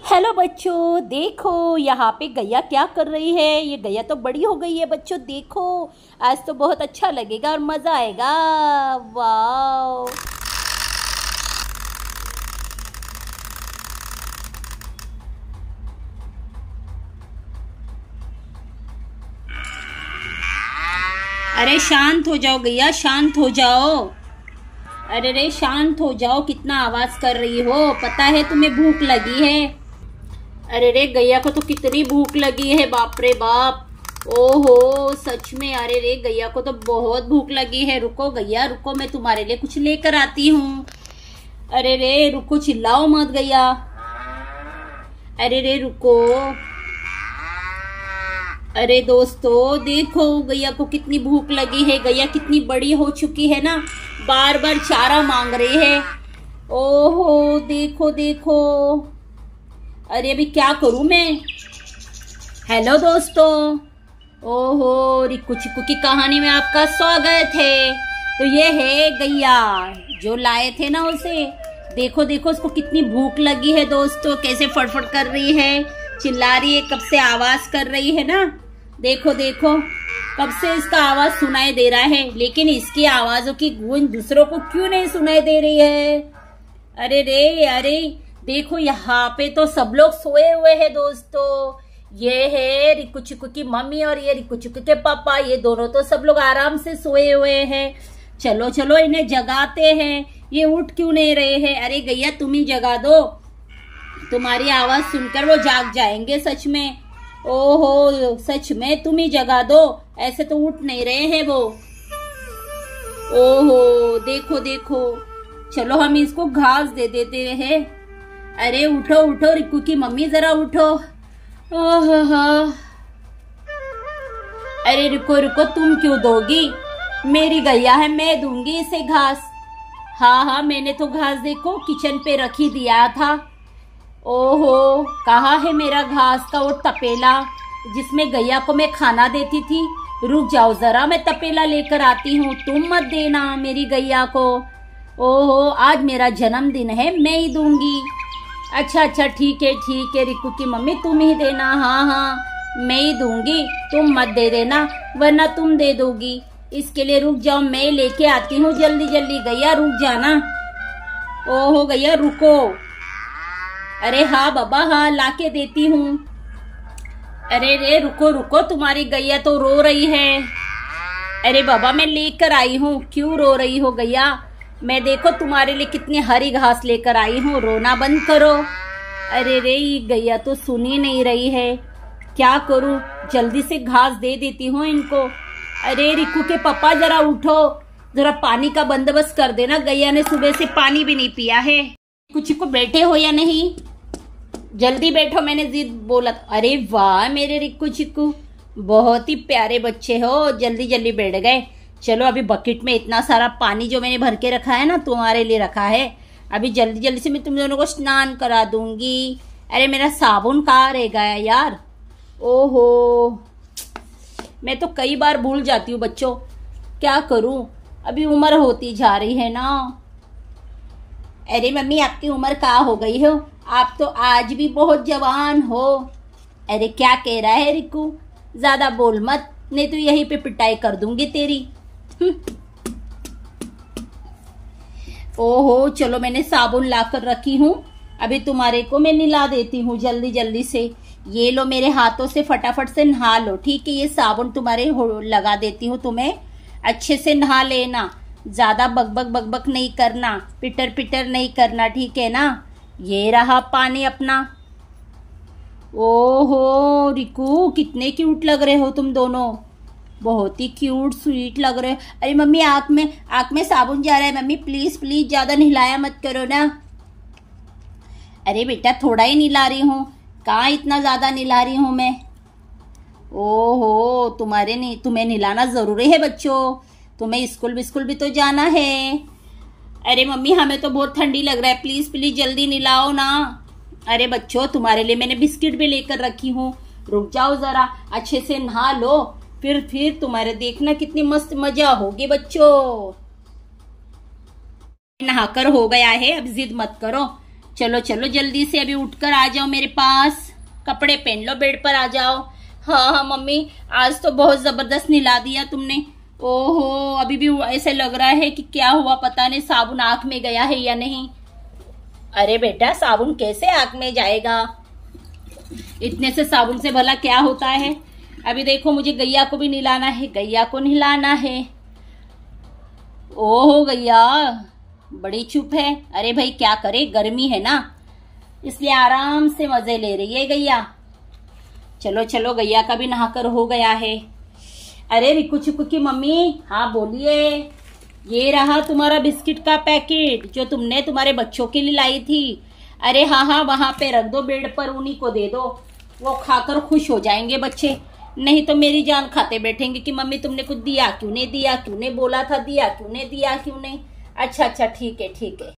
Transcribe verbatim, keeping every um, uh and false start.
Hello बच्चों, देखो यहाँ पे गैया क्या कर रही है। ये गैया तो बड़ी हो गई है बच्चों। देखो आज तो बहुत अच्छा लगेगा और मज़ा आएगा। वाओ। अरे शांत हो जाओ गैया, शांत हो जाओ। अरे रे शांत हो जाओ, कितना आवाज कर रही हो। पता है तुम्हें भूख लगी है। अरे रे गैया को तो कितनी भूख लगी है, बाप रे बाप। ओहो सच में। अरे रे गैया को तो बहुत भूख लगी है। रुको गैया रुको, मैं तुम्हारे लिए कुछ लेकर आती हूँ। अरे रे रुको, चिल्लाओ मत गैया। अरे रे रुको। अरे दोस्तों देखो गैया को कितनी भूख लगी है। गैया कितनी बड़ी हो चुकी है ना, बार बार चारा मांग रही है। ओहो देखो देखो। अरे अभी क्या करूं मैं। हेलो दोस्तों। ओहो रिक्कू चिक्कू की कहानी में आपका स्वागत है। तो ये है गैया जो लाए थे ना उसे। देखो देखो उसको कितनी भूख लगी है दोस्तों, कैसे फटफट कर रही है, चिल्ला रही है, कब से आवाज कर रही है ना। देखो देखो कब से इसका आवाज सुनाई दे रहा है, लेकिन इसकी आवाजों की गूंज दूसरों को क्यों नहीं सुनाई दे रही है। अरे रे अरे देखो यहाँ पे तो सब लोग सोए हुए हैं दोस्तों। ये है रिक्कू चिक्कू की मम्मी और ये रिक्कू चिक्कू के पापा। ये दोनों तो सब लोग आराम से सोए हुए हैं। चलो चलो इन्हें जगाते हैं। ये उठ क्यों नहीं रहे हैं। अरे गैया तुम ही जगा दो, तुम्हारी आवाज सुनकर वो जाग जाएंगे सच में। ओहो सच में तुम ही जगा दो, ऐसे तो उठ नहीं रहे हैं वो। ओहो देखो देखो। चलो हम इसको घास दे देते हैं। अरे उठो उठो रिक्कू की मम्मी, जरा उठो। ओहो अरे रुको रुको, तुम क्यों दोगी, मेरी गैया है, मैं दूंगी इसे घास। हाँ हाँ मैंने तो घास देखो किचन पे रखी दिया था। ओहो कहाँ है मेरा घास का वो तपेला जिसमें गैया को मैं खाना देती थी। रुक जाओ जरा, मैं तपेला लेकर आती हूँ, तुम मत देना मेरी गैया को। ओहो आज मेरा जन्मदिन है, मैं ही दूंगी। अच्छा अच्छा ठीक है ठीक है रिक्कू की मम्मी, तुम ही देना। हाँ हाँ मैं ही दूंगी, तुम मत दे देना वरना तुम दे दोगी। इसके लिए रुक जाओ, मैं लेके आती हूँ जल्दी जल्दी। गैया रुक जाना। ओहो गैया रुको। अरे हाँ बाबा हाँ लाके देती हूँ। अरे रे रुको रुको, तुम्हारी गैया तो रो रही है। अरे बाबा मैं लेकर आई हूँ। क्यों रो रही हो गैया, मैं देखो तुम्हारे लिए कितनी हरी घास लेकर आई हूँ, रोना बंद करो। अरे रे ये गैया तो सुन ही नहीं रही है, क्या करूँ, जल्दी से घास दे देती हूँ इनको। अरे रिक्कू के पापा जरा उठो, जरा पानी का बंदोबस्त कर देना, गैया ने सुबह से पानी भी नहीं पिया है। कुछ को बैठे हो या नहीं, जल्दी बैठो, मैंने जिद बोला। अरे वाह मेरे रिक्कू चिक्कू, बहुत ही प्यारे बच्चे हो, जल्दी जल्दी बैठ गए। चलो अभी बकेट में इतना सारा पानी जो मैंने भर के रखा है ना, तुम्हारे लिए रखा है। अभी जल्दी जल्दी से मैं तुम दोनों को स्नान करा दूंगी। अरे मेरा साबुन कहाँ रह गया यार। ओहो मैं तो कई बार भूल जाती हूँ बच्चों, क्या करूँ, अभी उम्र होती जा रही है ना। अरे मम्मी आपकी उम्र क्या हो गई हो, आप तो आज भी बहुत जवान हो। अरे क्या कह रहा है रिक्कू, ज्यादा बोल मत, नहीं तो यहीं पे पिटाई कर दूंगी तेरी। ओहो चलो मैंने साबुन लाकर रखी हूँ, अभी तुम्हारे को मैं नहला देती हूँ जल्दी जल्दी से। ये लो मेरे हाथों से फटाफट से नहा लो, ठीक है। ये साबुन तुम्हारे लगा देती हूँ, तुम्हें अच्छे से नहा लेना, ज्यादा बकबक बकबक नहीं करना, पिटर पिटर नहीं करना, ठीक है ना। ये रहा पानी अपना। ओहो रिक्कू कितने क्यूट लग रहे हो तुम दोनों, बहुत ही क्यूट स्वीट लग रहे हो। अरे मम्मी आँख में आँख में साबुन जा रहा है, मम्मी प्लीज प्लीज ज्यादा नहलाया मत करो ना। अरे बेटा थोड़ा ही नहला रही हूँ, कहाँ इतना ज्यादा नहला रही हूँ मैं। ओहो तुम्हारे नहीं तुम्हें नहलाना जरूरी है बच्चों, तुम्हें स्कूल बिस्कूल भी तो जाना है। अरे मम्मी हमें तो बहुत ठंडी लग रहा है, प्लीज प्लीज जल्दी नहलाओ ना। अरे बच्चों तुम्हारे लिए मैंने बिस्किट भी लेकर रखी हूँ, रुक जाओ जरा, अच्छे से नहा लो, फिर फिर तुम्हारे देखना कितनी मस्त मजा होगी बच्चों। नहाकर हो गया है, अब जिद मत करो, चलो चलो जल्दी से अभी उठकर आ जाओ मेरे पास, कपड़े पहन लो, बेड पर आ जाओ। हाँ हाँ मम्मी, आज तो बहुत जबरदस्त नहला दिया तुमने। ओहो, अभी भी ऐसे लग रहा है कि क्या हुआ पता नहीं, साबुन आंख में गया है या नहीं। अरे बेटा, साबुन कैसे आंख में जाएगा, इतने से साबुन से भला क्या होता है। अभी देखो मुझे गैया को भी नहलाना है, गैया को नहलाना है। ओहो गैया बड़ी चुप है। अरे भाई क्या करे, गर्मी है ना, इसलिए आराम से मजे ले रही है गैया। चलो चलो, गैया का भी नहाकर हो गया है। अरे रिकू चिकू की मम्मी, हाँ बोलिए। ये रहा तुम्हारा बिस्किट का पैकेट जो तुमने तुम्हारे बच्चों के लिए लाई थी। अरे हाँ हाँ, वहां पे रख दो बेड पर, उन्हीं को दे दो, वो खाकर खुश हो जाएंगे बच्चे। नहीं तो मेरी जान खाते बैठेंगे कि मम्मी तुमने कुछ दिया क्यों नहीं, दिया क्यों नहीं, बोला था दिया क्यों नहीं, दिया क्यों नहीं। अच्छा अच्छा ठीक है ठीक है।